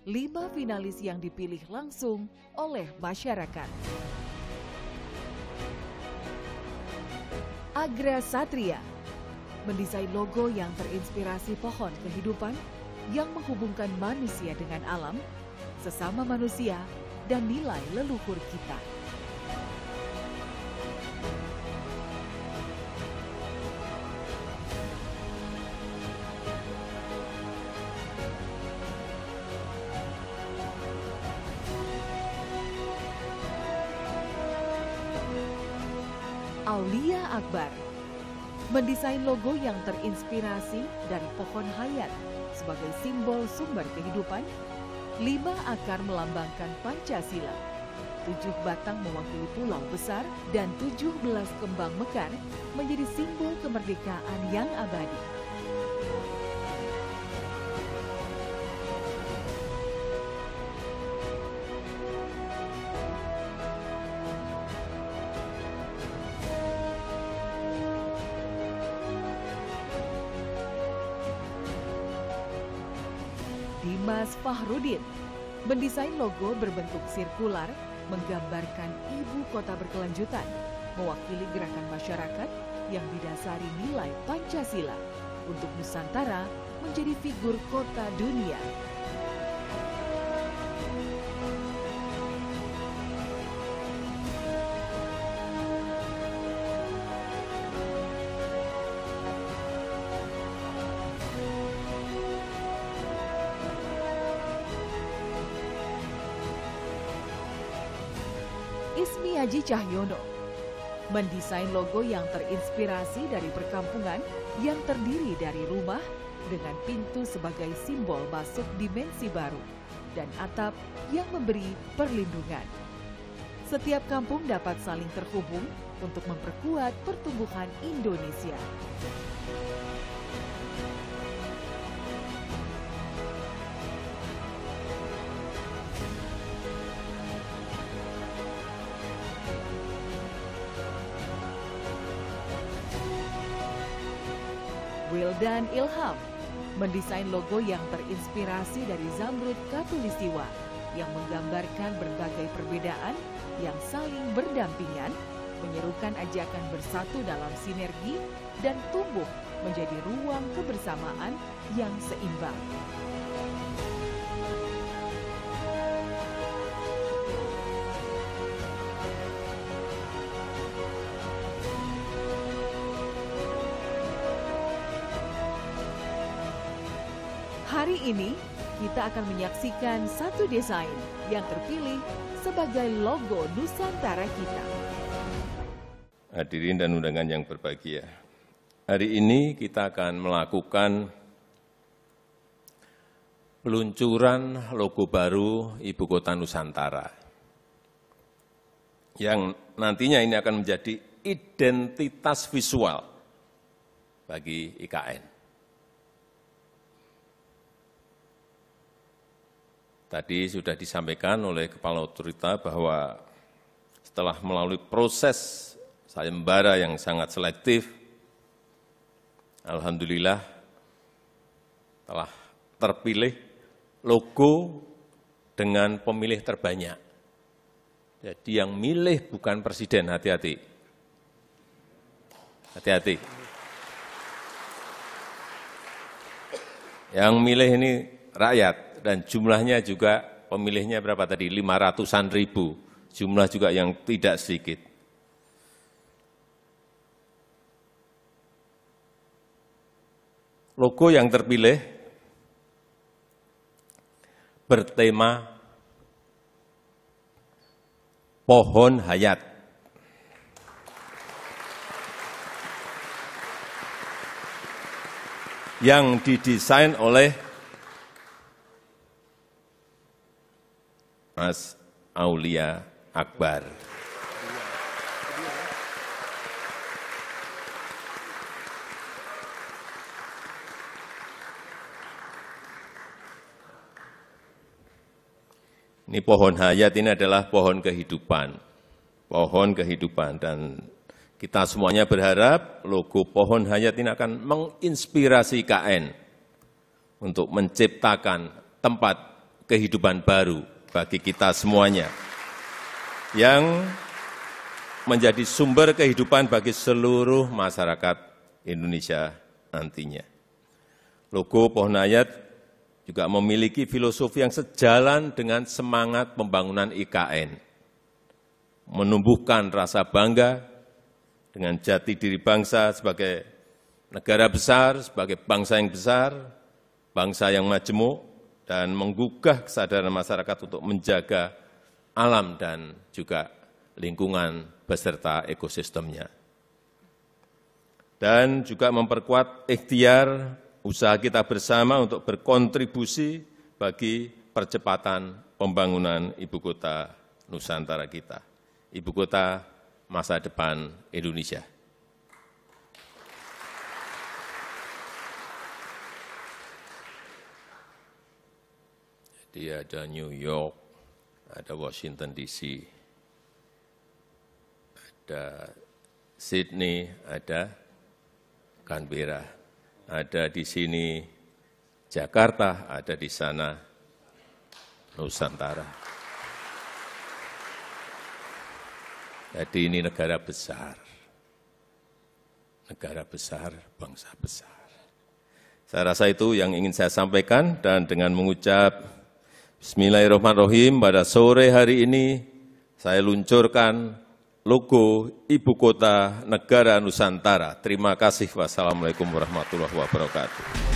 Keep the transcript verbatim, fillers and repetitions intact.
lima finalis yang dipilih langsung oleh masyarakat. Agra Satria mendesain logo yang terinspirasi pohon kehidupan yang menghubungkan manusia dengan alam, sesama manusia, dan nilai leluhur kita. Aulia Akbar mendesain logo yang terinspirasi dari pohon hayat sebagai simbol sumber kehidupan, lima akar melambangkan Pancasila, tujuh batang mewakili pulau besar, dan tujuh belas kembang mekar menjadi simbol kemerdekaan yang abadi. Dimas Fahrudin mendesain logo berbentuk sirkular menggambarkan ibu kota berkelanjutan, mewakili gerakan masyarakat yang didasari nilai Pancasila untuk Nusantara menjadi figur kota dunia. Ismiaji Cahyono mendesain logo yang terinspirasi dari perkampungan yang terdiri dari rumah dengan pintu sebagai simbol masuk dimensi baru dan atap yang memberi perlindungan. Setiap kampung dapat saling terhubung untuk memperkuat pertumbuhan Indonesia. Wildan Ilham mendesain logo yang terinspirasi dari Zamrud Khatulistiwa yang menggambarkan berbagai perbedaan yang saling berdampingan, menyerukan ajakan bersatu dalam sinergi dan tumbuh menjadi ruang kebersamaan yang seimbang. Hari ini kita akan menyaksikan satu desain yang terpilih sebagai logo Nusantara kita. Hadirin dan undangan yang berbahagia, hari ini kita akan melakukan peluncuran logo baru Ibu Kota Nusantara yang nantinya ini akan menjadi identitas visual bagi I K N. Tadi sudah disampaikan oleh Kepala Otorita bahwa setelah melalui proses sayembara yang sangat selektif, alhamdulillah telah terpilih logo dengan pemilih terbanyak. Jadi yang milih bukan presiden, hati-hati. Hati-hati. Yang milih ini rakyat. Dan jumlahnya juga pemilihnya berapa tadi? lima ratusan ribu. Jumlah juga yang tidak sedikit. Logo yang terpilih bertema pohon hayat. Yang didesain oleh Mas Aulia Akbar. Ini pohon hayat ini adalah pohon kehidupan. Pohon kehidupan dan kita semuanya berharap logo pohon hayat ini akan menginspirasi I K N untuk menciptakan tempat kehidupan baru bagi kita semuanya, yang menjadi sumber kehidupan bagi seluruh masyarakat Indonesia nantinya. Logo Pohon Hayat juga memiliki filosofi yang sejalan dengan semangat pembangunan I K N, menumbuhkan rasa bangga dengan jati diri bangsa sebagai negara besar, sebagai bangsa yang besar, bangsa yang majemuk, dan menggugah kesadaran masyarakat untuk menjaga alam dan juga lingkungan beserta ekosistemnya. Dan juga memperkuat ikhtiar usaha kita bersama untuk berkontribusi bagi percepatan pembangunan ibu kota Nusantara kita, ibu kota masa depan Indonesia. Jadi ada New York, ada Washington D C, ada Sydney, ada Canberra, ada di sini Jakarta, ada di sana Nusantara. Jadi ini negara besar, negara besar, bangsa besar. Saya rasa itu yang ingin saya sampaikan, dan dengan mengucap Bismillahirrahmanirrahim, pada sore hari ini saya luncurkan logo Ibu Kota Negara Nusantara. Terima kasih. Wassalamualaikum warahmatullahi wabarakatuh.